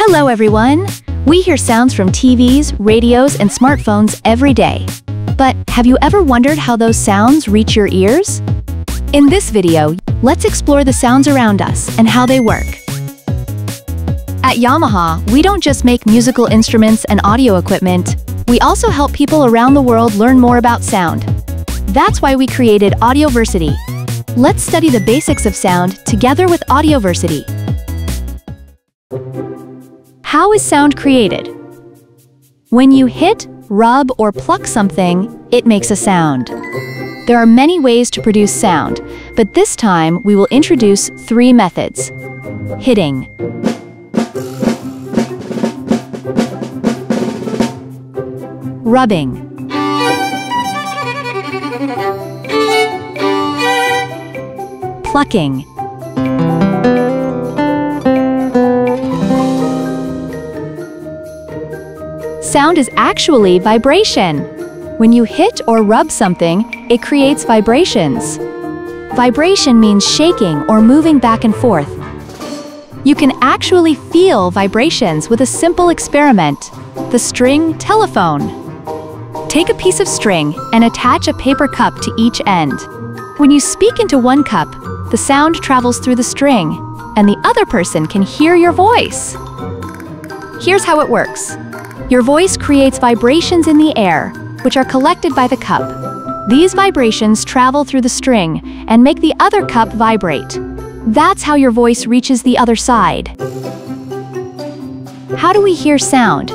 Hello everyone! We hear sounds from TVs, radios, and smartphones every day. But have you ever wondered how those sounds reach your ears? In this video, let's explore the sounds around us and how they work. At Yamaha, we don't just make musical instruments and audio equipment, we also help people around the world learn more about sound. That's why we created Audioversity. Let's study the basics of sound together with Audioversity. How is sound created? When you hit, rub, or pluck something, it makes a sound. There are many ways to produce sound, but this time we will introduce 3 methods. Hitting. Rubbing. Plucking. Sound is actually vibration. When you hit or rub something, it creates vibrations. Vibration means shaking or moving back and forth. You can actually feel vibrations with a simple experiment, the string telephone. Take a piece of string and attach a paper cup to each end. When you speak into one cup, the sound travels through the string, and the other person can hear your voice. Here's how it works. Your voice creates vibrations in the air, which are collected by the cup. These vibrations travel through the string and make the other cup vibrate. That's how your voice reaches the other side. How do we hear sound?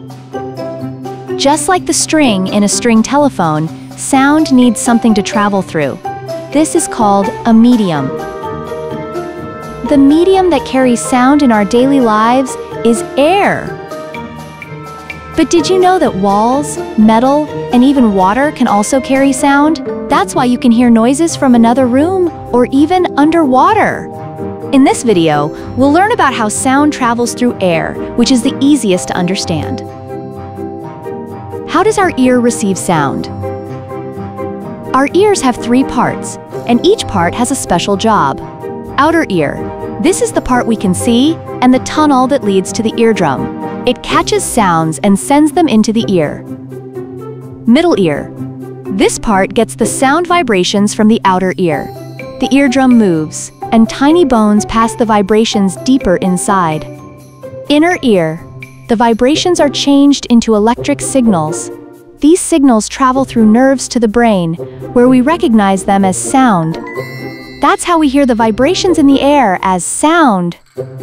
Just like the string in a string telephone, sound needs something to travel through. This is called a medium. The medium that carries sound in our daily lives is air. But did you know that walls, metal, and even water can also carry sound? That's why you can hear noises from another room or even underwater. In this video, we'll learn about how sound travels through air, which is the easiest to understand. How does our ear receive sound? Our ears have 3 parts, and each part has a special job. Outer ear. This is the part we can see, and the tunnel that leads to the eardrum. It catches sounds and sends them into the ear. Middle ear. This part gets the sound vibrations from the outer ear. The eardrum moves, and tiny bones pass the vibrations deeper inside. Inner ear. The vibrations are changed into electric signals. These signals travel through nerves to the brain, where we recognize them as sound. That's how we hear the vibrations in the air as sound.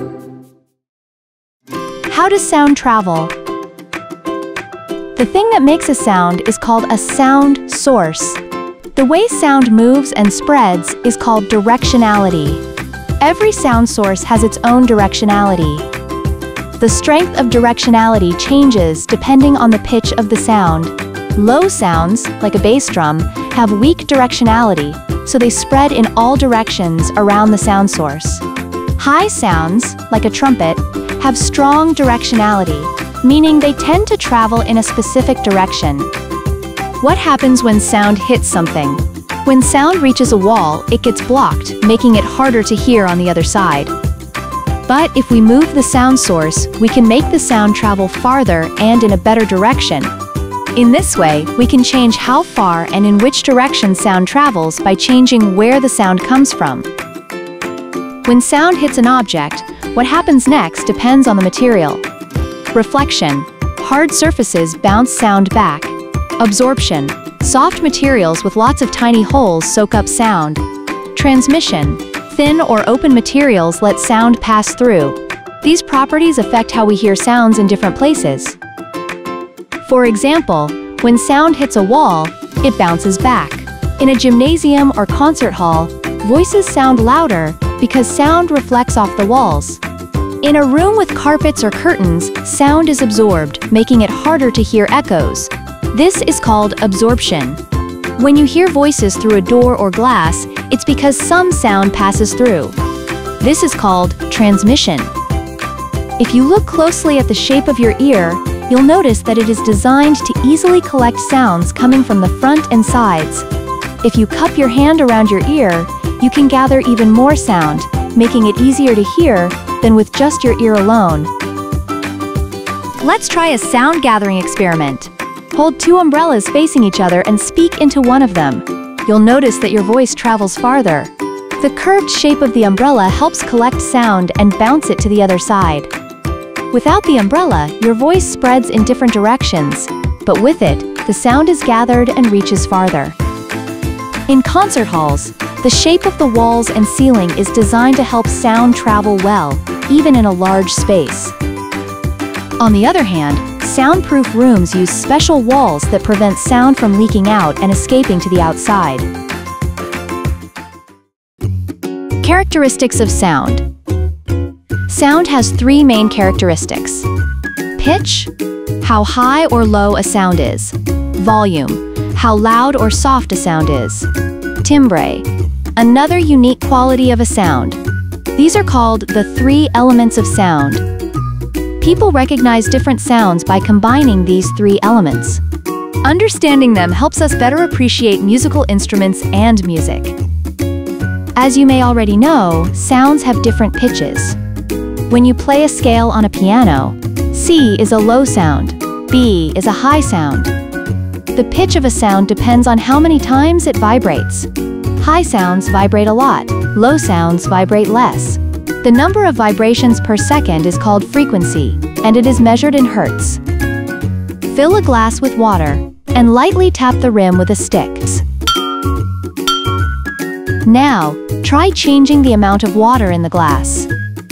How does sound travel? The thing that makes a sound is called a sound source. The way sound moves and spreads is called directionality. Every sound source has its own directionality. The strength of directionality changes depending on the pitch of the sound. Low sounds, like a bass drum, have weak directionality, so they spread in all directions around the sound source. High sounds, like a trumpet, have strong directionality, meaning they tend to travel in a specific direction. What happens when sound hits something? When sound reaches a wall, it gets blocked, making it harder to hear on the other side. But if we move the sound source, we can make the sound travel farther and in a better direction. In this way, we can change how far and in which direction sound travels by changing where the sound comes from. When sound hits an object, what happens next depends on the material. Reflection. Hard surfaces bounce sound back. Absorption. Soft materials with lots of tiny holes soak up sound. Transmission. Thin or open materials let sound pass through. These properties affect how we hear sounds in different places. For example, when sound hits a wall, it bounces back. In a gymnasium or concert hall, voices sound louder because sound reflects off the walls. In a room with carpets or curtains, sound is absorbed, making it harder to hear echoes. This is called absorption. When you hear voices through a door or glass, it's because some sound passes through. This is called transmission. If you look closely at the shape of your ear, you'll notice that it is designed to easily collect sounds coming from the front and sides. If you cup your hand around your ear, you can gather even more sound, making it easier to hear than with just your ear alone. Let's try a sound gathering experiment. Hold two umbrellas facing each other and speak into one of them. You'll notice that your voice travels farther. The curved shape of the umbrella helps collect sound and bounce it to the other side. Without the umbrella, your voice spreads in different directions, but with it, the sound is gathered and reaches farther. In concert halls, the shape of the walls and ceiling is designed to help sound travel well, even in a large space. On the other hand, soundproof rooms use special walls that prevent sound from leaking out and escaping to the outside. Characteristics of sound. Sound has three main characteristics. Pitch, how high or low a sound is. Volume, how loud or soft a sound is. Timbre, another unique quality of a sound. These are called the three elements of sound. People recognize different sounds by combining these three elements. Understanding them helps us better appreciate musical instruments and music. As you may already know, sounds have different pitches. When you play a scale on a piano, C is a low sound, B is a high sound. The pitch of a sound depends on how many times it vibrates. High sounds vibrate a lot, low sounds vibrate less. The number of vibrations per second is called frequency, and it is measured in hertz. Fill a glass with water, and lightly tap the rim with a stick. Now, try changing the amount of water in the glass.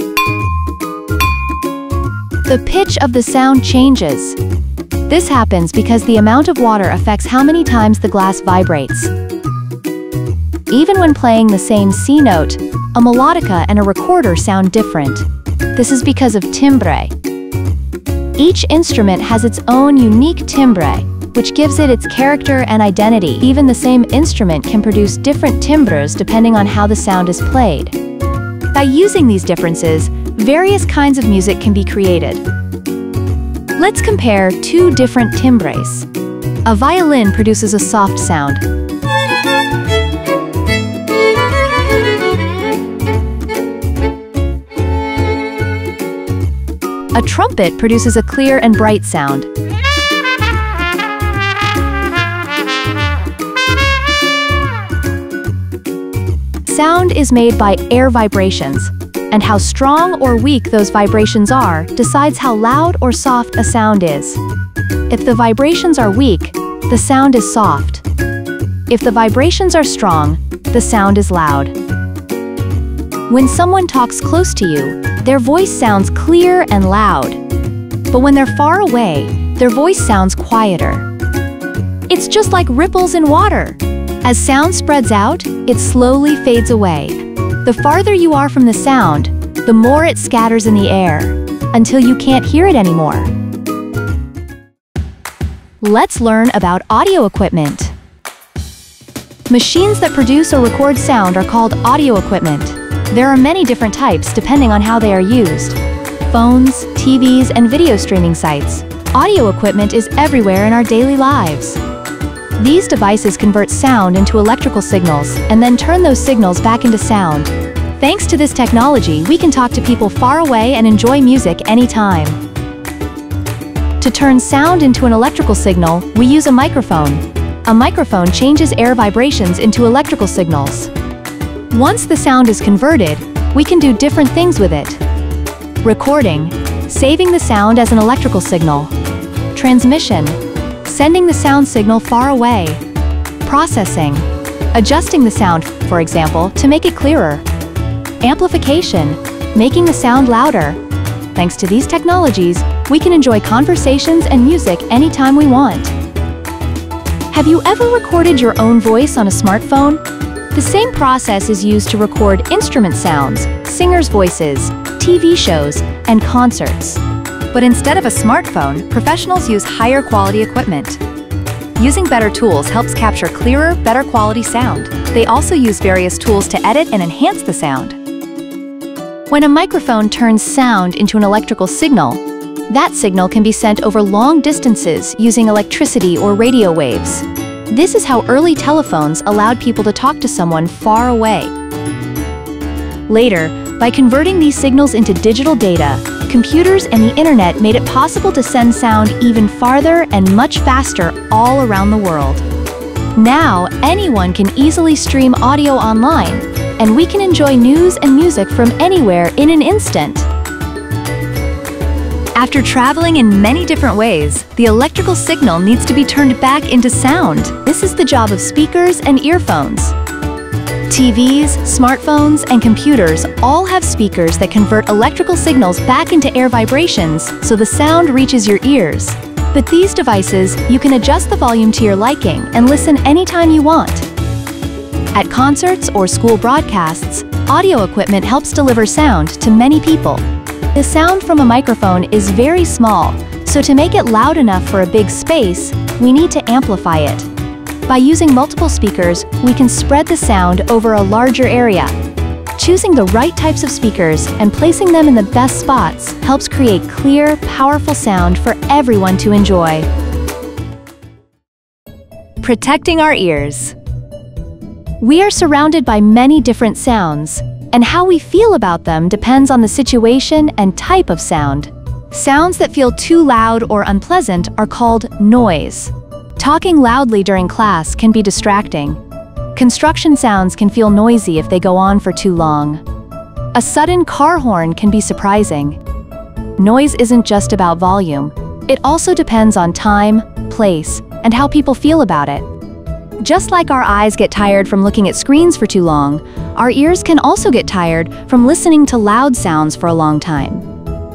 The pitch of the sound changes. This happens because the amount of water affects how many times the glass vibrates. Even when playing the same C note, a melodica and a recorder sound different. This is because of timbre. Each instrument has its own unique timbre, which gives it its character and identity. Even the same instrument can produce different timbres depending on how the sound is played. By using these differences, various kinds of music can be created. Let's compare two different timbres. A violin produces a soft sound. A trumpet produces a clear and bright sound. Sound is made by air vibrations, and how strong or weak those vibrations are decides how loud or soft a sound is. If the vibrations are weak, the sound is soft. If the vibrations are strong, the sound is loud. When someone talks close to you, their voice sounds clear and loud. But when they're far away, their voice sounds quieter. It's just like ripples in water. As sound spreads out, it slowly fades away. The farther you are from the sound, the more it scatters in the air, until you can't hear it anymore. Let's learn about audio equipment. Machines that produce or record sound are called audio equipment. There are many different types depending on how they are used. Phones, TVs, and video streaming sites. Audio equipment is everywhere in our daily lives. These devices convert sound into electrical signals and then turn those signals back into sound. Thanks to this technology, we can talk to people far away and enjoy music anytime. To turn sound into an electrical signal, we use a microphone. A microphone changes air vibrations into electrical signals. Once the sound is converted, we can do different things with it. Recording, saving the sound as an electrical signal. Transmission, sending the sound signal far away. Processing, adjusting the sound, for example, to make it clearer. Amplification, making the sound louder. Thanks to these technologies, we can enjoy conversations and music anytime we want. Have you ever recorded your own voice on a smartphone? The same process is used to record instrument sounds, singers' voices, TV shows, and concerts. But instead of a smartphone, professionals use higher quality equipment. Using better tools helps capture clearer, better quality sound. They also use various tools to edit and enhance the sound. When a microphone turns sound into an electrical signal, that signal can be sent over long distances using electricity or radio waves. This is how early telephones allowed people to talk to someone far away. Later, by converting these signals into digital data, computers and the internet made it possible to send sound even farther and much faster all around the world. Now, anyone can easily stream audio online, and we can enjoy news and music from anywhere in an instant. After traveling in many different ways, the electrical signal needs to be turned back into sound. This is the job of speakers and earphones. TVs, smartphones, and computers all have speakers that convert electrical signals back into air vibrations so the sound reaches your ears. With these devices, you can adjust the volume to your liking and listen anytime you want. At concerts or school broadcasts, audio equipment helps deliver sound to many people. The sound from a microphone is very small, so to make it loud enough for a big space, we need to amplify it. By using multiple speakers, we can spread the sound over a larger area. Choosing the right types of speakers and placing them in the best spots helps create clear, powerful sound for everyone to enjoy. Protecting our ears. We are surrounded by many different sounds, and how we feel about them depends on the situation and type of sound. Sounds that feel too loud or unpleasant are called noise. Talking loudly during class can be distracting. Construction sounds can feel noisy if they go on for too long. A sudden car horn can be surprising. Noise isn't just about volume. It also depends on time, place, and how people feel about it. Just like our eyes get tired from looking at screens for too long, our ears can also get tired from listening to loud sounds for a long time.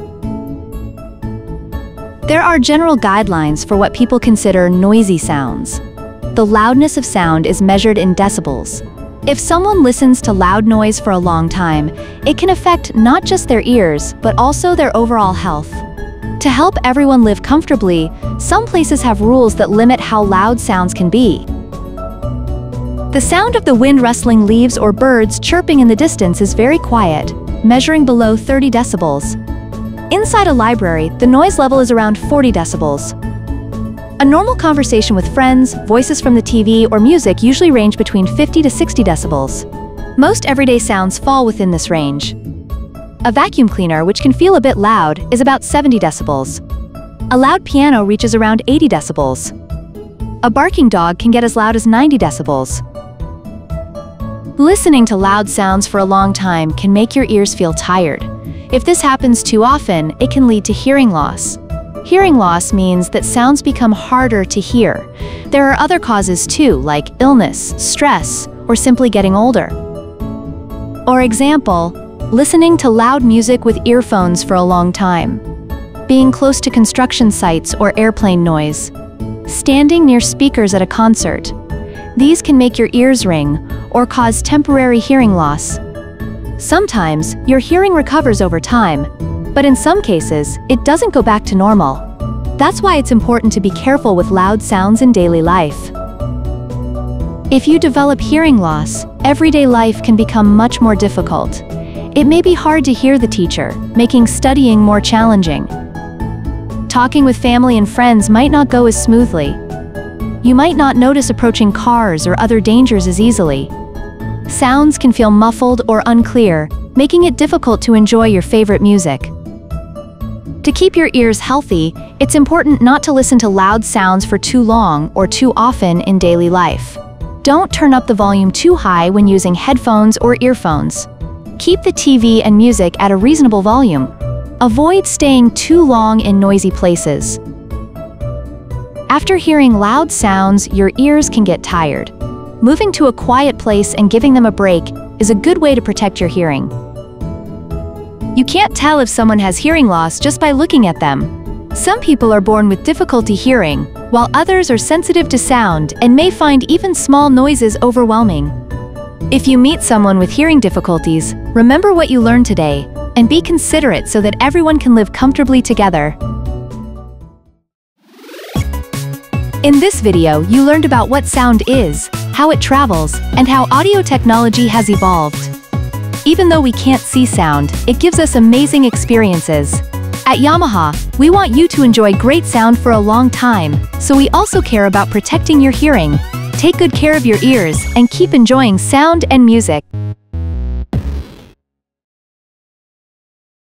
There are general guidelines for what people consider noisy sounds. The loudness of sound is measured in decibels. If someone listens to loud noise for a long time, it can affect not just their ears, but also their overall health. To help everyone live comfortably, some places have rules that limit how loud sounds can be. The sound of the wind rustling leaves or birds chirping in the distance is very quiet, measuring below 30 decibels. Inside a library, the noise level is around 40 decibels. A normal conversation with friends, voices from the TV, or music usually range between 50 to 60 decibels. Most everyday sounds fall within this range. A vacuum cleaner, which can feel a bit loud, is about 70 decibels. A loud piano reaches around 80 decibels. A barking dog can get as loud as 90 decibels. Listening to loud sounds for a long time can make your ears feel tired. If this happens too often, it can lead to hearing loss. Hearing loss means that sounds become harder to hear. There are other causes too, like illness, stress, or simply getting older. For example, listening to loud music with earphones for a long time, being close to construction sites or airplane noise, standing near speakers at a concert. These can make your ears ring or cause temporary hearing loss. Sometimes, your hearing recovers over time, but in some cases, it doesn't go back to normal. That's why it's important to be careful with loud sounds in daily life. If you develop hearing loss, everyday life can become much more difficult. It may be hard to hear the teacher, making studying more challenging. Talking with family and friends might not go as smoothly. You might not notice approaching cars or other dangers as easily. Sounds can feel muffled or unclear, making it difficult to enjoy your favorite music. To keep your ears healthy, it's important not to listen to loud sounds for too long or too often in daily life. Don't turn up the volume too high when using headphones or earphones. Keep the TV and music at a reasonable volume. Avoid staying too long in noisy places. After hearing loud sounds, your ears can get tired. Moving to a quiet place and giving them a break is a good way to protect your hearing. You can't tell if someone has hearing loss just by looking at them. Some people are born with difficulty hearing, while others are sensitive to sound and may find even small noises overwhelming. If you meet someone with hearing difficulties, remember what you learned today and be considerate so that everyone can live comfortably together. In this video, you learned about what sound is, how it travels, and how audio technology has evolved. Even though we can't see sound, it gives us amazing experiences. At Yamaha, we want you to enjoy great sound for a long time, so we also care about protecting your hearing. Take good care of your ears and keep enjoying sound and music.